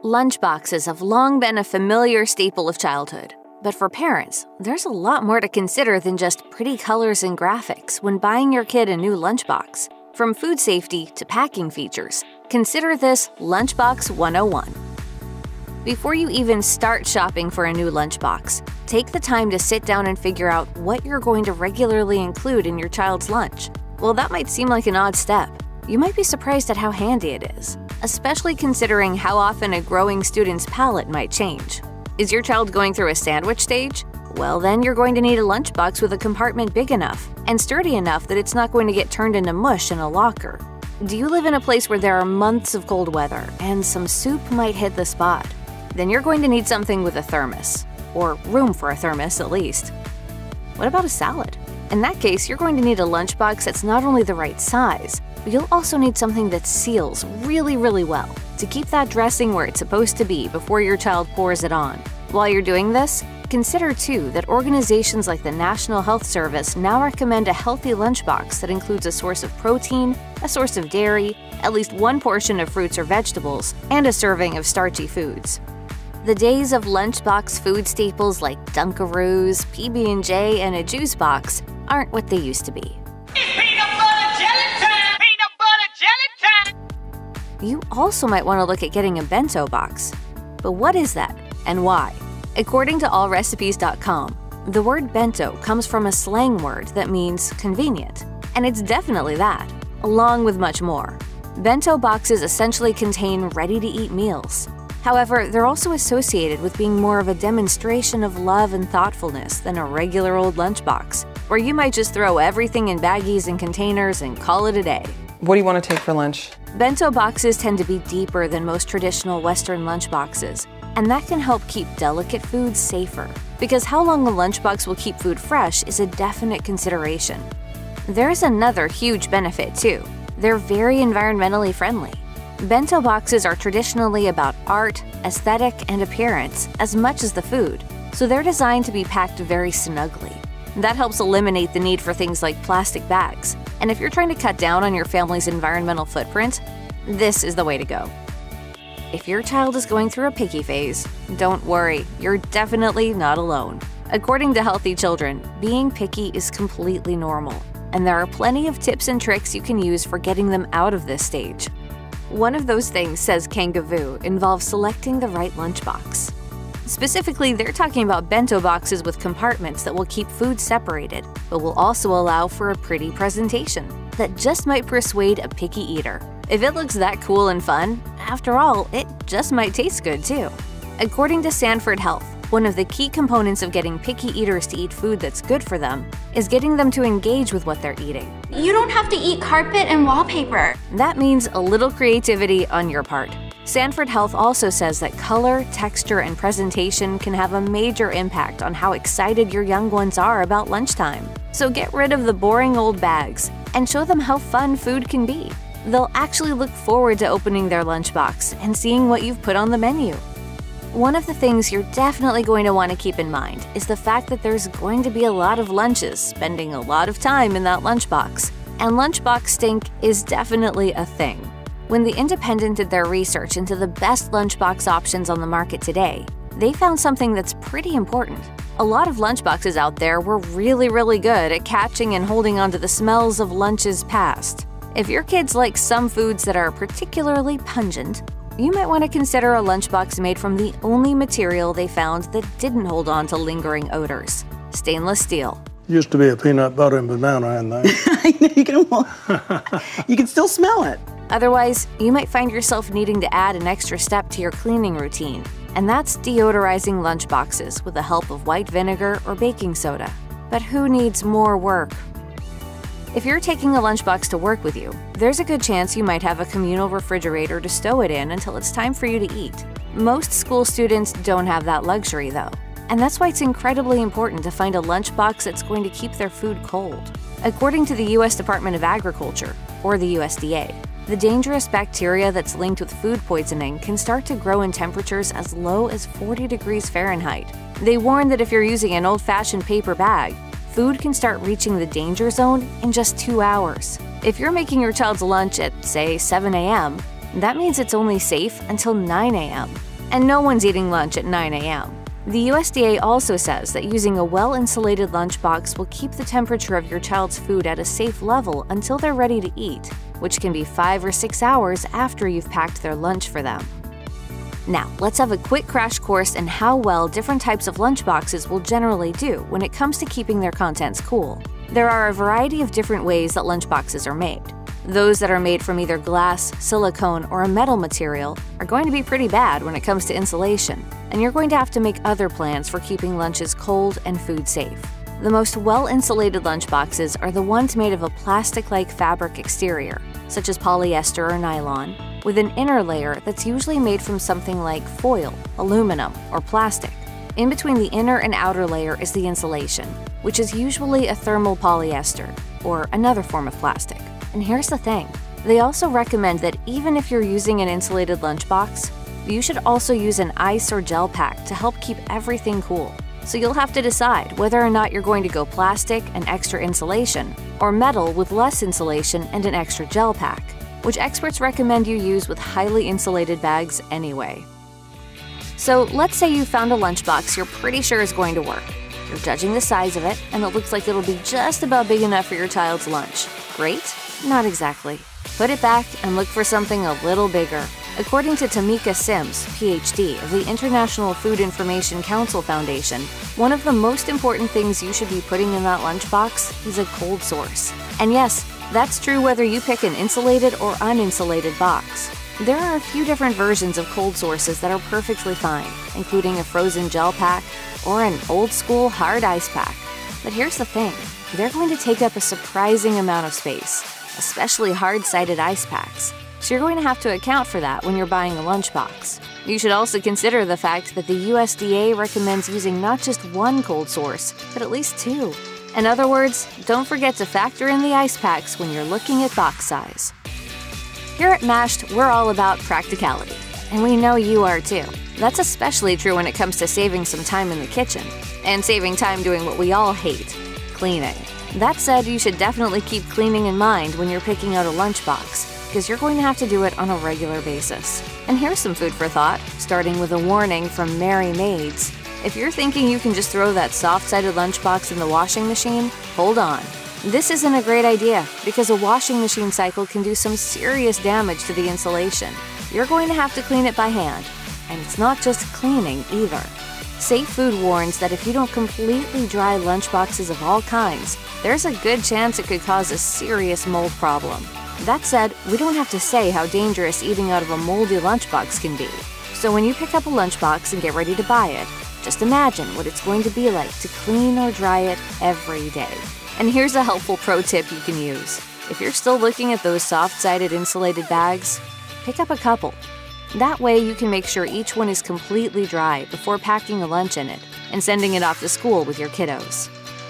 Lunchboxes have long been a familiar staple of childhood. But for parents, there's a lot more to consider than just pretty colors and graphics when buying your kid a new lunchbox. From food safety to packing features, consider this Lunchbox 101. Before you even start shopping for a new lunchbox, take the time to sit down and figure out what you're going to regularly include in your child's lunch. While that might seem like an odd step, you might be surprised at how handy it is, especially considering how often a growing student's palate might change. Is your child going through a sandwich stage? Well, then you're going to need a lunchbox with a compartment big enough and sturdy enough that it's not going to get turned into mush in a locker. Do you live in a place where there are months of cold weather and some soup might hit the spot? Then you're going to need something with a thermos, or room for a thermos at least. What about a salad? In that case, you're going to need a lunchbox that's not only the right size, but you'll also need something that seals really well to keep that dressing where it's supposed to be before your child pours it on. While you're doing this, consider too that organizations like the National Health Service now recommend a healthy lunchbox that includes a source of protein, a source of dairy, at least one portion of fruits or vegetables, and a serving of starchy foods. The days of lunchbox food staples like Dunkaroos, PB&J, and a juice box aren't what they used to be. You also might want to look at getting a bento box. But what is that, and why? According to allrecipes.com, the word bento comes from a slang word that means convenient, and it's definitely that, along with much more. Bento boxes essentially contain ready-to-eat meals. However, they're also associated with being more of a demonstration of love and thoughtfulness than a regular old lunchbox, where you might just throw everything in baggies and containers and call it a day. What do you want to take for lunch? Bento boxes tend to be deeper than most traditional Western lunchboxes, and that can help keep delicate foods safer, because how long a lunchbox will keep food fresh is a definite consideration. There's another huge benefit too. They're very environmentally friendly. Bento boxes are traditionally about art, aesthetic, and appearance as much as the food, so they're designed to be packed very snugly. That helps eliminate the need for things like plastic bags. And if you're trying to cut down on your family's environmental footprint, this is the way to go. If your child is going through a picky phase, don't worry, you're definitely not alone. According to Healthy Children, being picky is completely normal, and there are plenty of tips and tricks you can use for getting them out of this stage. One of those things, says Kangavoo, involves selecting the right lunchbox. Specifically, they're talking about bento boxes with compartments that will keep food separated, but will also allow for a pretty presentation that just might persuade a picky eater. If it looks that cool and fun, after all, it just might taste good too. According to Sanford Health, one of the key components of getting picky eaters to eat food that's good for them is getting them to engage with what they're eating. You don't have to eat carpet and wallpaper. That means a little creativity on your part. Sanford Health also says that color, texture, and presentation can have a major impact on how excited your young ones are about lunchtime. So get rid of the boring old bags and show them how fun food can be. They'll actually look forward to opening their lunchbox and seeing what you've put on the menu. One of the things you're definitely going to want to keep in mind is the fact that there's going to be a lot of lunches spending a lot of time in that lunchbox. And lunchbox stink is definitely a thing. When The Independent did their research into the best lunchbox options on the market today, they found something that's pretty important. A lot of lunchboxes out there were really good at catching and holding onto the smells of lunches past. If your kids like some foods that are particularly pungent, you might want to consider a lunchbox made from the only material they found that didn't hold on to lingering odors: stainless steel. Used to be a peanut butter and banana in there. I know, you can still smell it. Otherwise, you might find yourself needing to add an extra step to your cleaning routine, and that's deodorizing lunchboxes with the help of white vinegar or baking soda. But who needs more work? If you're taking a lunchbox to work with you, there's a good chance you might have a communal refrigerator to stow it in until it's time for you to eat. Most school students don't have that luxury though, and that's why it's incredibly important to find a lunchbox that's going to keep their food cold. According to the U.S. Department of Agriculture, or the USDA, the dangerous bacteria that's linked with food poisoning can start to grow in temperatures as low as 40 degrees Fahrenheit. They warn that if you're using an old-fashioned paper bag, food can start reaching the danger zone in just 2 hours. If you're making your child's lunch at, say, 7 a.m., that means it's only safe until 9 a.m. And no one's eating lunch at 9 a.m. The USDA also says that using a well-insulated lunchbox will keep the temperature of your child's food at a safe level until they're ready to eat, which can be 5 or 6 hours after you've packed their lunch for them. Now, let's have a quick crash course in how well different types of lunchboxes will generally do when it comes to keeping their contents cool. There are a variety of different ways that lunchboxes are made. Those that are made from either glass, silicone, or a metal material are going to be pretty bad when it comes to insulation, and you're going to have to make other plans for keeping lunches cold and food safe. The most well-insulated lunchboxes are the ones made of a plastic-like fabric exterior, such as polyester or nylon, with an inner layer that's usually made from something like foil, aluminum, or plastic. In between the inner and outer layer is the insulation, which is usually a thermal polyester, or another form of plastic. And here's the thing, they also recommend that even if you're using an insulated lunchbox, you should also use an ice or gel pack to help keep everything cool. So you'll have to decide whether or not you're going to go plastic and extra insulation, or metal with less insulation and an extra gel pack, which experts recommend you use with highly insulated bags anyway. So let's say you found a lunchbox you're pretty sure is going to work. You're judging the size of it, and it looks like it'll be just about big enough for your child's lunch. Great? Not exactly. Put it back and look for something a little bigger. According to Tamika Sims, PhD, of the International Food Information Council Foundation, one of the most important things you should be putting in that lunchbox is a cold source. And yes, that's true whether you pick an insulated or uninsulated box. There are a few different versions of cold sources that are perfectly fine, including a frozen gel pack or an old-school hard ice pack. But here's the thing, they're going to take up a surprising amount of space, especially hard-sided ice packs. So you're going to have to account for that when you're buying a lunchbox. You should also consider the fact that the USDA recommends using not just one cold source, but at least 2. In other words, don't forget to factor in the ice packs when you're looking at box size. Here at Mashed, we're all about practicality, and we know you are too. That's especially true when it comes to saving some time in the kitchen, and saving time doing what we all hate, cleaning. That said, you should definitely keep cleaning in mind when you're picking out a lunchbox, because you're going to have to do it on a regular basis. And here's some food for thought, starting with a warning from Merry Maids. If you're thinking you can just throw that soft-sided lunchbox in the washing machine, hold on. This isn't a great idea, because a washing machine cycle can do some serious damage to the insulation. You're going to have to clean it by hand, and it's not just cleaning either. Safe Food warns that if you don't completely dry lunchboxes of all kinds, there's a good chance it could cause a serious mold problem. That said, we don't have to say how dangerous eating out of a moldy lunchbox can be. So when you pick up a lunchbox and get ready to buy it, just imagine what it's going to be like to clean or dry it every day. And here's a helpful pro tip you can use. If you're still looking at those soft-sided insulated bags, pick up a couple. That way you can make sure each one is completely dry before packing a lunch in it and sending it off to school with your kiddos.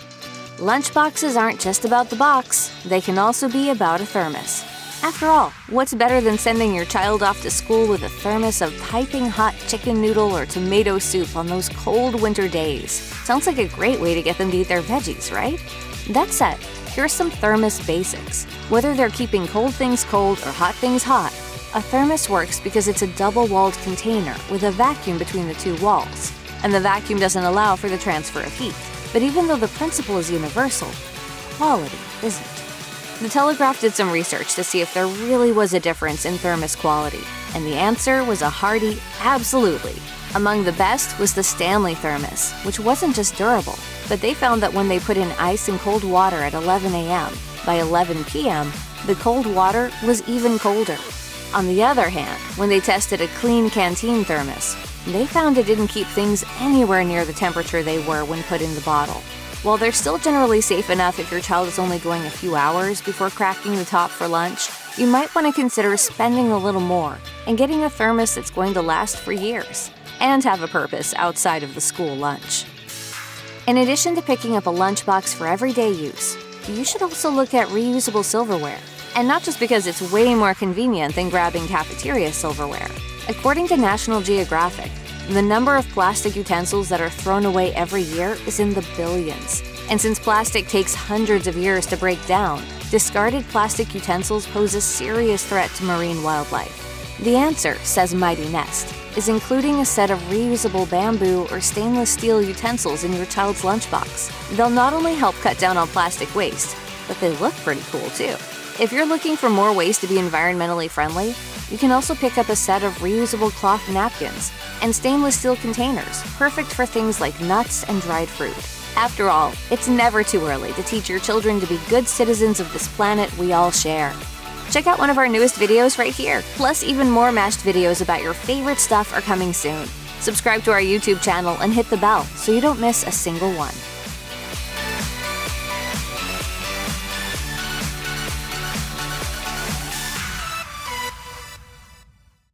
Lunchboxes aren't just about the box, they can also be about a thermos. After all, what's better than sending your child off to school with a thermos of piping hot chicken noodle or tomato soup on those cold winter days? Sounds like a great way to get them to eat their veggies, right? That said, here's some thermos basics. Whether they're keeping cold things cold or hot things hot, a thermos works because it's a double-walled container with a vacuum between the 2 walls, and the vacuum doesn't allow for the transfer of heat. But even though the principle is universal, quality isn't. The Telegraph did some research to see if there really was a difference in thermos quality, and the answer was a hearty absolutely. Among the best was the Stanley thermos, which wasn't just durable, but they found that when they put in ice and cold water at 11 a.m., by 11 p.m., the cold water was even colder. On the other hand, when they tested a clean canteen thermos, they found it didn't keep things anywhere near the temperature they were when put in the bottle. While they're still generally safe enough if your child is only going a few hours before cracking the top for lunch, you might want to consider spending a little more and getting a thermos that's going to last for years and have a purpose outside of the school lunch. In addition to picking up a lunchbox for everyday use, you should also look at reusable silverware. And not just because it's way more convenient than grabbing cafeteria silverware. According to National Geographic, the number of plastic utensils that are thrown away every year is in the billions. And since plastic takes hundreds of years to break down, discarded plastic utensils pose a serious threat to marine wildlife. The answer, says Mighty Nest, is including a set of reusable bamboo or stainless steel utensils in your child's lunchbox. They'll not only help cut down on plastic waste, but they look pretty cool too. If you're looking for more ways to be environmentally friendly, you can also pick up a set of reusable cloth napkins and stainless steel containers, perfect for things like nuts and dried fruit. After all, it's never too early to teach your children to be good citizens of this planet we all share. Check out one of our newest videos right here. Plus, even more Mashed videos about your favorite stuff are coming soon. Subscribe to our YouTube channel and hit the bell so you don't miss a single one.